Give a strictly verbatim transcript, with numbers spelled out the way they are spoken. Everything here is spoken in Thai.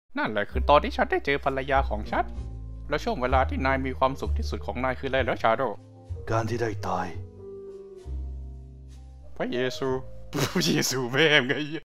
นั่นแหละคือตอนที่ฉันได้เจอภรรยาของฉันแล้วช่วงเวลาที่นายมีความสุขที่สุดของนายคืออะไรเหรอชาโดการที่ได้ตายพระเยซู พระเยซูแม่งไง